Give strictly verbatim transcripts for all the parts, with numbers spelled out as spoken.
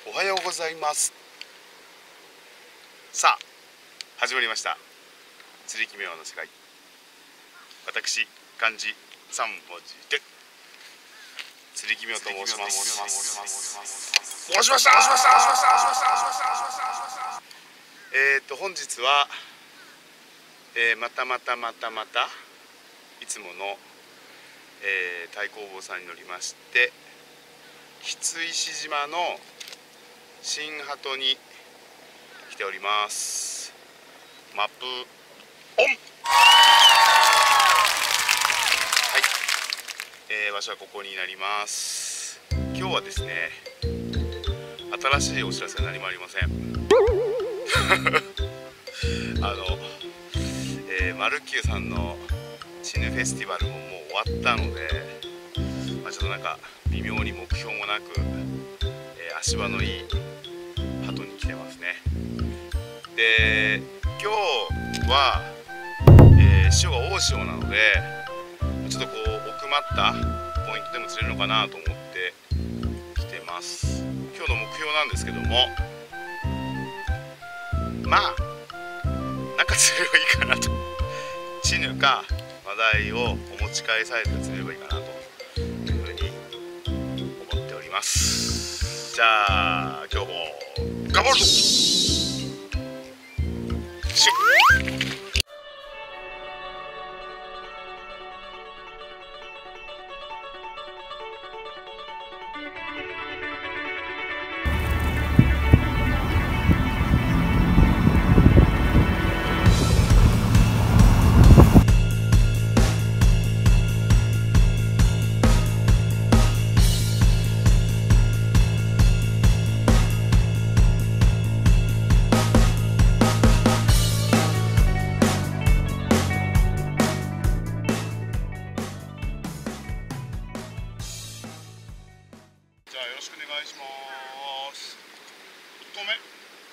おはようございます。さあ始まりました釣り奇妙の世界。私漢字さん文字で釣り奇妙と申します。申しましたえっと本日は、えー、またまたまたまたいつもの、えー、太公望さんに乗りまして櫃石島の新鳩に来ております。マップオン。はい、えー、場所はここになります。今日はですね、新しいお知らせは何もありません。あの、えー、マルキューさんのチヌフェスティバルももう終わったので、まあ、ちょっとなんか微妙に目標もなく、えー、足場のいい鳩に来てますね。で今日は、えー、潮が大潮なのでちょっとこう奥まったポイントでも釣れるのかなと思って来てます。今日の目標なんですけども、まあなんか釣れればいいかなと、チヌかマダイをお持ち帰りサイズで釣れればいいかなというふうに思っております。じゃあ今日も頑張るぞ。シュッ。じゃあよろしくお願いします。いっこめ。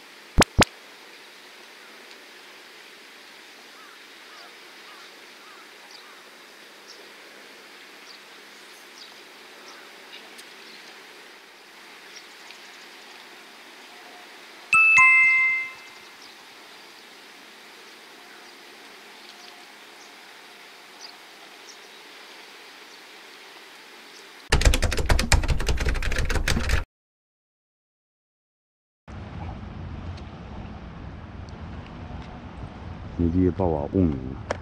メディエパワーオン。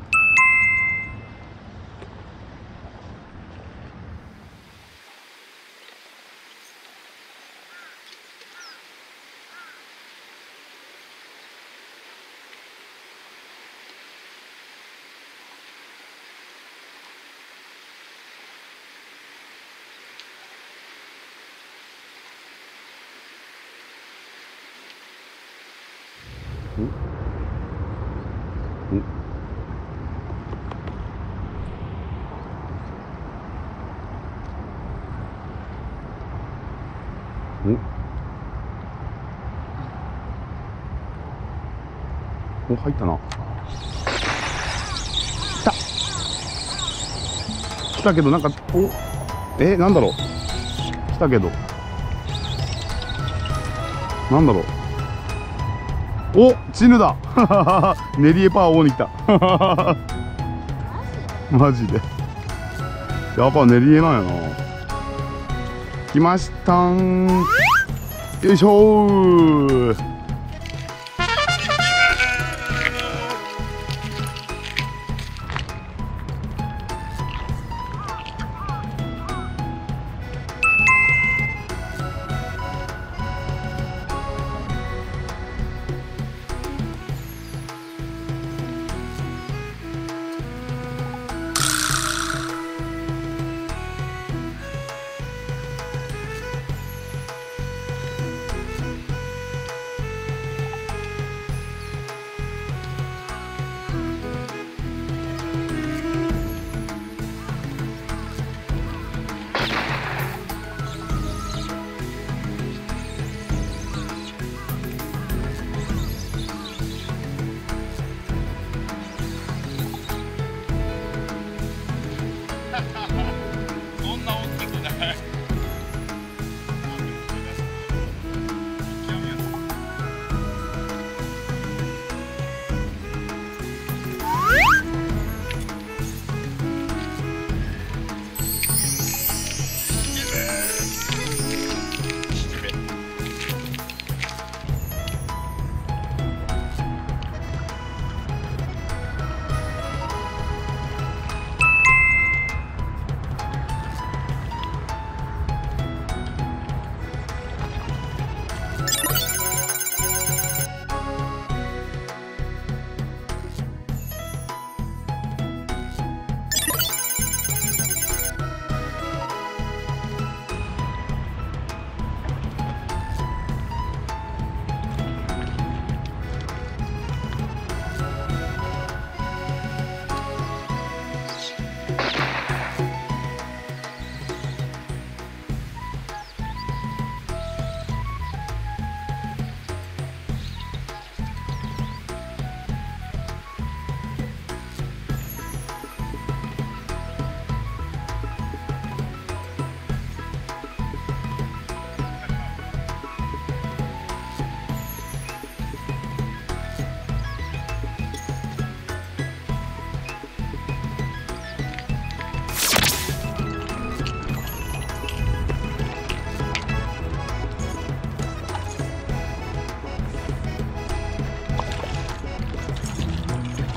お、入ったな。来た。来たけどなんか、お、えー、なんだろう。来たけど。なんだろう。お、チヌだ。ネリエパワーオンに来た。マジで。やっぱネリエなんやな。来ましたーん。よいしょー。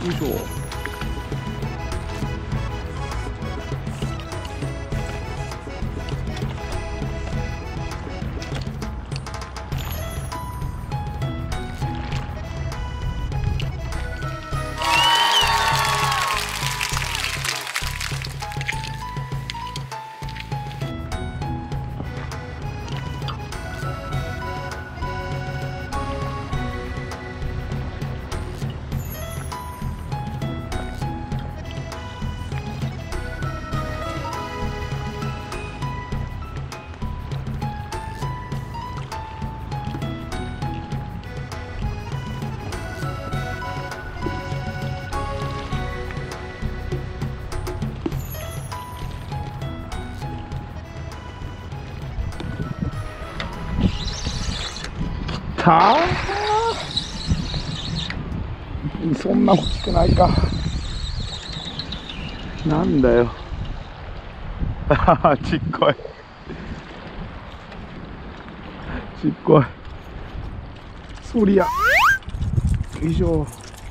いしょ。たー、そんな大きくないか。なんだよ。ちっこい。ちっこい。そりゃ。よいしょ。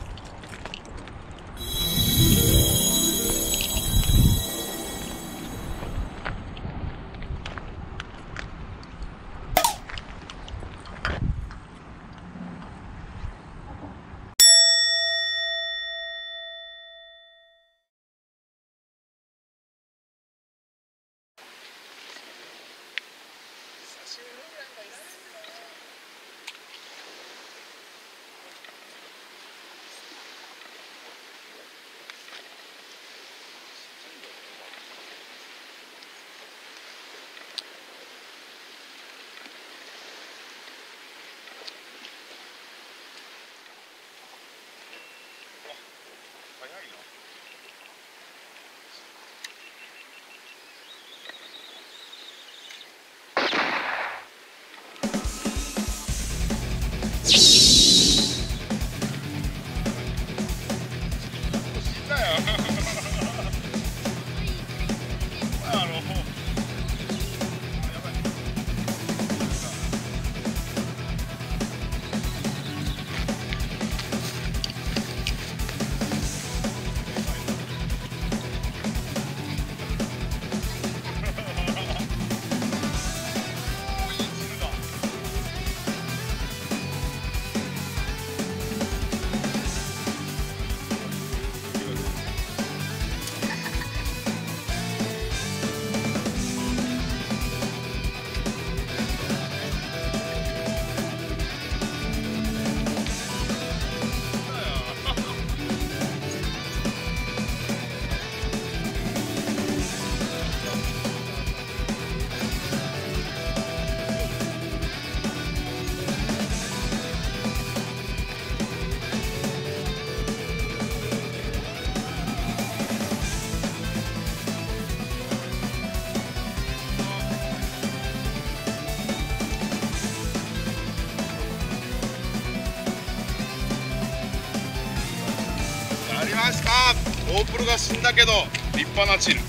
やりました。オープルが死んだけど立派なチル。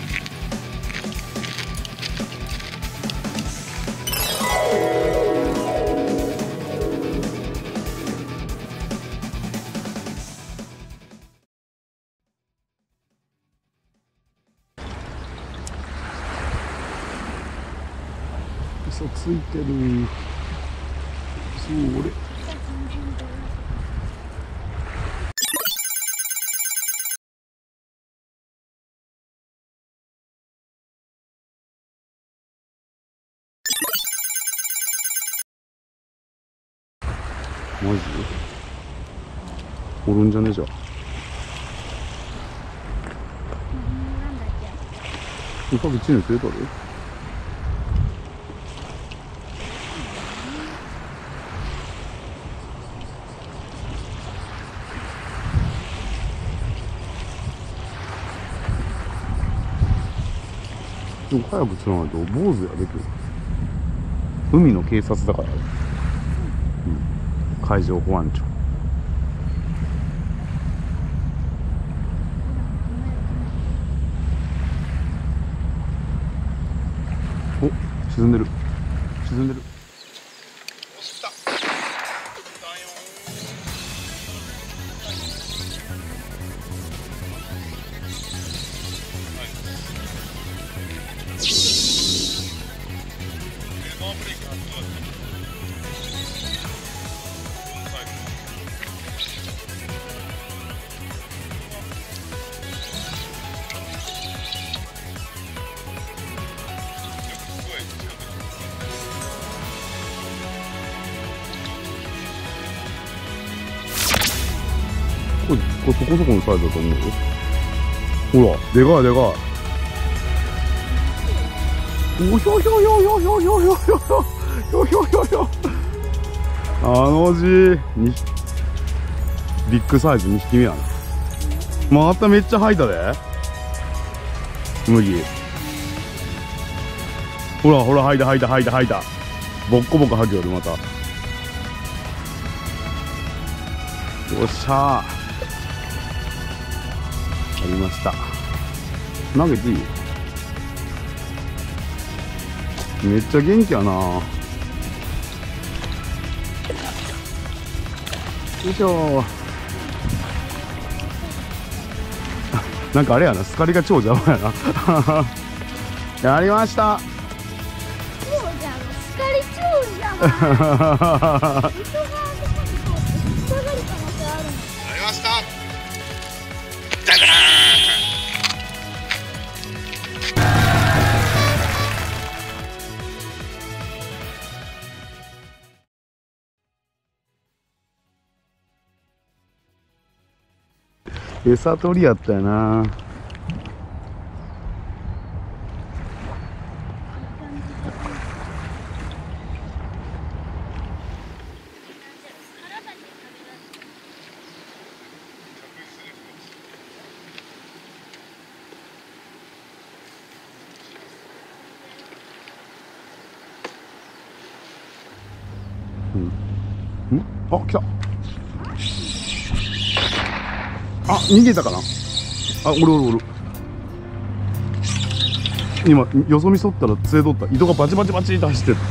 嘘ついてる。それ。マジでおるんじゃねえじゃん。うさぎチヌついとる。でも早く釣らないと坊主やできる。海の警察だから、うん、海上保安庁。お、沈んでる沈んでる。 これ、これそこそこのサイズだと思うよ。ほら、でかいでかい。おひょひょひょひょひょひょひょひょひょひょひょひょ。あの字、にビッグサイズにひきめやな。まためっちゃ吐いたで。麦。ほらほら、吐いた吐いた吐いた吐いた。ボッコボコ吐きよる、また。よっしゃー。ありました。投げていい？めっちゃ元気やな。よいしょ。なんかあれやな、スカリが超邪魔やな。やりました。 超邪魔、スカリ超邪魔。やりました。じゃじゃーん。餌取りやったよな。うん、あ、来た。あ、逃げたかな。あ、おるおるおる。今よそ見そったら杖取った。糸がバチバチバチって走ってる。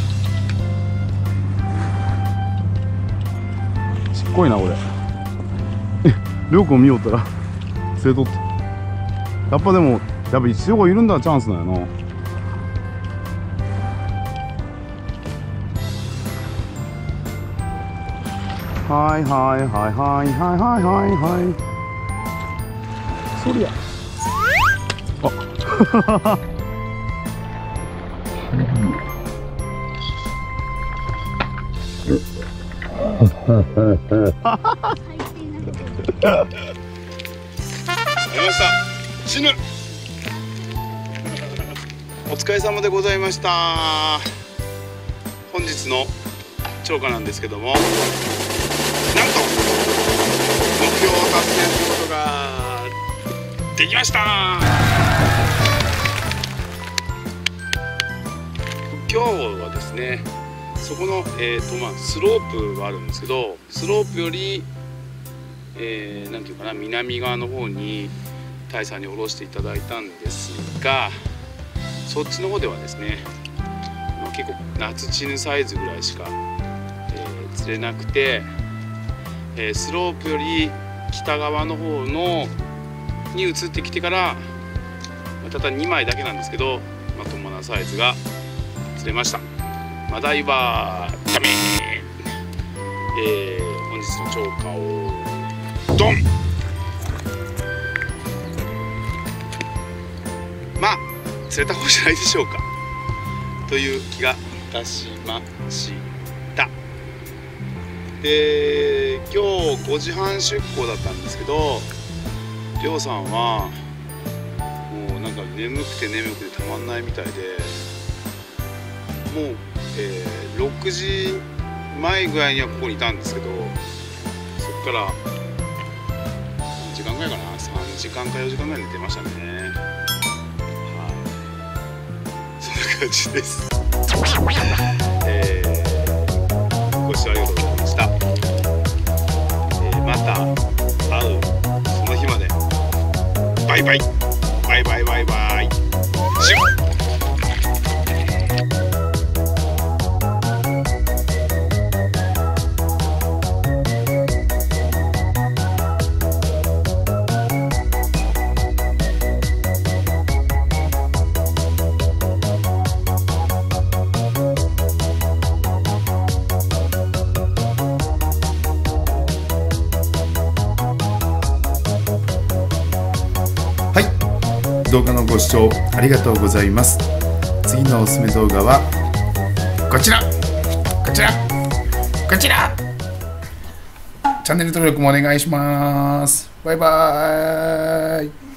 ちっこいな俺。りょうくん見よったら杖取った。やっぱでもやっぱ一応いるんだらチャンスだよな。はいはいはいはいはいはいはいはい。そりゃ。あ。 出ました。死ぬ。お疲れ様でございました。本日の釣果なんですけども、なんと目標を達成することができました。今日はですね、そこの、えーとまあ、スロープがあるんですけど、スロープより、えー、なんていうかな、南側の方にタイさんに下ろしていただいたんですが、そっちの方ではですね、まあ、結構夏チヌサイズぐらいしか、えー、釣れなくて、えー、スロープより北側の方のに移ってきてから、まあ、たったにまいだけなんですけど、まともなサイズが釣れました。マダイはダメ。えー、本日の釣果をドン。まあ釣れた方じゃないでしょうかという気がいたしました。で、今日ごじはん出港だったんですけど、りょうさんはもうなんか眠くて眠くてたまんないみたいで、もう、えー、ろくじまえぐらいにはここにいたんですけど、そこから何時間ぐらいかな、さんじかんかよじかんぐらい寝てましたね。はい、そんな感じです。えー、ご視聴ありがとうございました。えー、また会うその日まで。バイバイバイバイバイバイ。シュッ。 動画のご視聴ありがとうございます。次のおすすめ動画はこちらこちらこちら。チチャンネル登録もお願いします。バイバーイ。